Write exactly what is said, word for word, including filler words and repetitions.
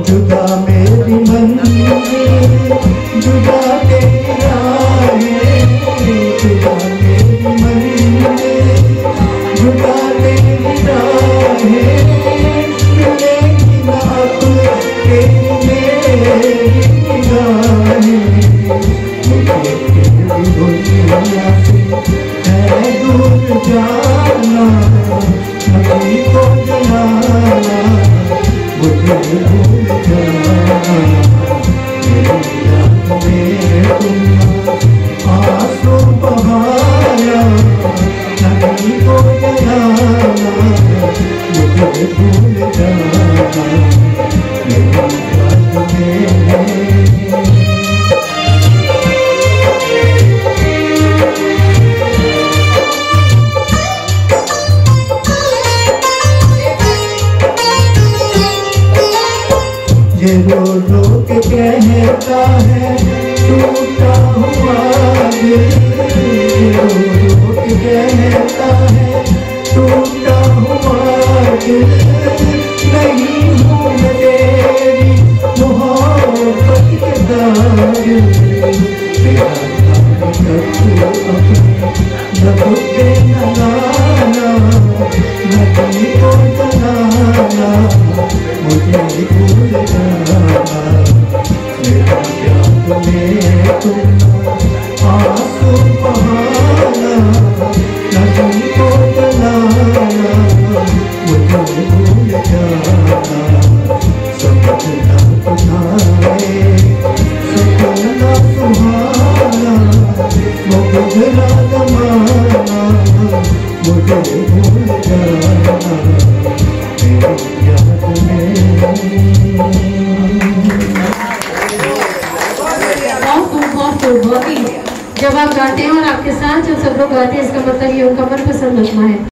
जुदा मेरी मंजिल जुदा तेरी राहें, जुदा मेरी मंजिल जुदा तेरी राहें, मिलेगी ना तेरी मेरी निगाहें। मुझे तेरी दुनिया से है दूर जाना, नबी को जलाना, मुझे भूल जाना। मेरी याद में तुम आंसू बहाना, नबी को जलाना, मुझे भूल जाना। मेरी याद में ये रो रो के कहता है टूटा हुआ दिल, ये रो रो के कहता है टूटा हुआ दिल। नहीं हूँ मैं तेरी मोहब्बत के दागिल, मेरा लब पे न लाना, नदी को जलाना, मुझे भूल जाना। मेरा याद में तुम आंसू बहाना, नदी को जलाना, मुझे भूल जाना। सपना तुम्हारे सपना सुहाना, वो गुजरा जमाना, मुझे भूल जाना। मेरी याद में जब आप गाते हैं और आपके साथ जब सब लोग गाते हैं, इसका मतलब ये उनका मनपसंद नगमा है।